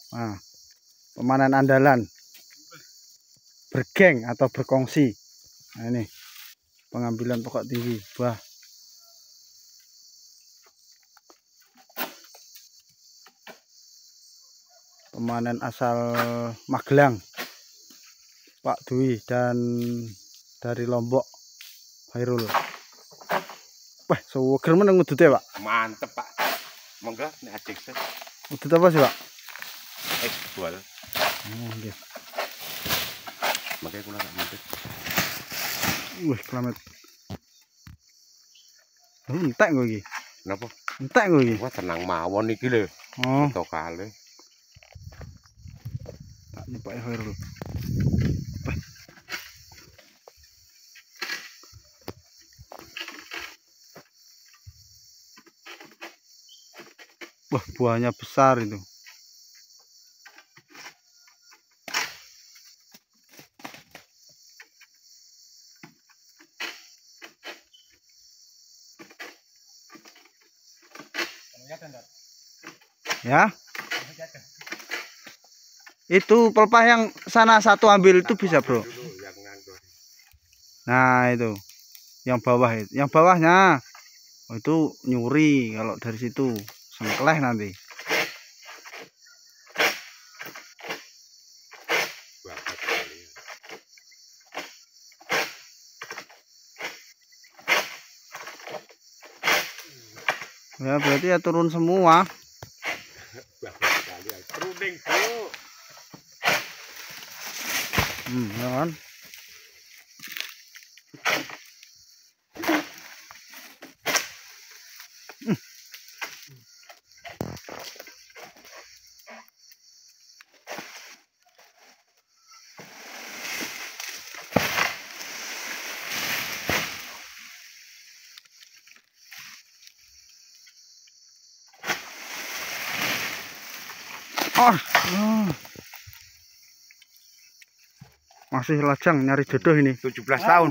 Nah, pemanen andalan bergeng atau berkongsi. Nah, ini pengambilan pokok tinggi buah. Pemanen asal Magelang, Pak Dwi, dan dari Lombok, Hairul. Wah, seger meneng ngudute, Pak. Mantep, Pak. Monggo nek ajeng set. Udut apa sih, Pak? Bual. Oh, nggih. Makanya kula tak mantep. Wih, kelamet. Entek kok iki. Napa? Entek kok iki. Wah, tenang mawon iki lho. Oh, Beto kalih. tak nyepake Hairul. Wah, buahnya besar itu. Ya. Itu pelepah yang sana satu ambil itu bisa, Bro. Nah, itu. Yang bawah itu. Yang bawahnya. Oh, itu nyuri kalau dari situ. Sengkleh nanti. Ya, berarti ya turun semua. Runing, Bro. Ya kan? Masih lajang nyari jodoh ini. 17 tahun.